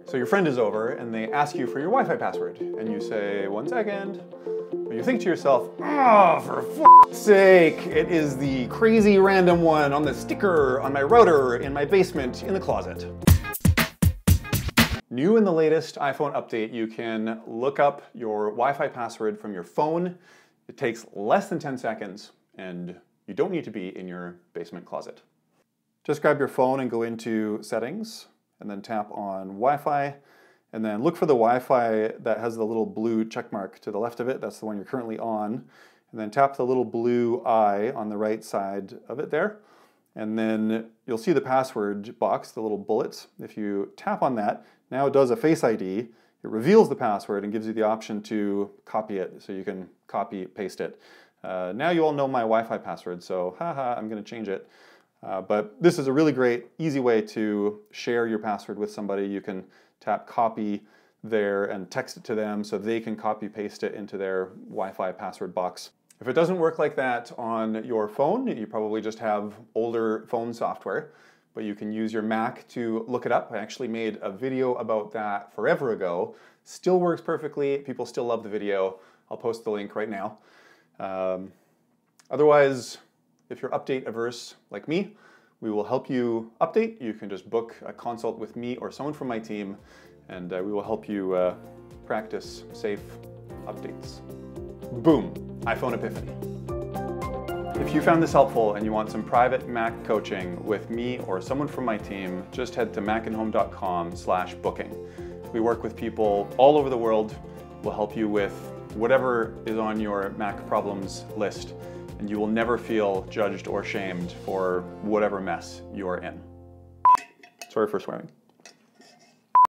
So your friend is over and they ask you for your Wi-Fi password and you say, 1 second. But you think to yourself, oh, for f***'s sake, it is the crazy random one on the sticker on my router in my basement in the closet. New in the latest iPhone update, you can look up your Wi-Fi password from your phone. It takes less than 10 seconds and you don't need to be in your basement closet. Just grab your phone and go into Settings and then tap on Wi-Fi and then look for the Wi-Fi that has the little blue check mark to the left of it. That's the one you're currently on. And then tap the little blue eye on the right side of it there. And then you'll see the password box, the little bullets. If you tap on that, now it does a Face ID. It reveals the password and gives you the option to copy it, so you can copy, paste it. Now you all know my Wi-Fi password, so haha, I'm gonna change it. But this is a really great, easy way to share your password with somebody. You can tap copy there and text it to them so they can copy paste it into their Wi-Fi password box. If it doesn't work like that on your phone, you probably just have older phone software, but you can use your Mac to look it up. I actually made a video about that forever ago. Still works perfectly. People still love the video. I'll post the link right now. Otherwise, if you're update averse like me, we will help you update. You can just book a consult with me or someone from my team, and we will help you practice safe updates. Boom, iPhone epiphany. If you found this helpful and you want some private Mac coaching with me or someone from my team, just head to macinhome.com/booking. We work with people all over the world. We'll help you with whatever is on your Mac problems list, and you will never feel judged or shamed for whatever mess you're in. Sorry for swearing.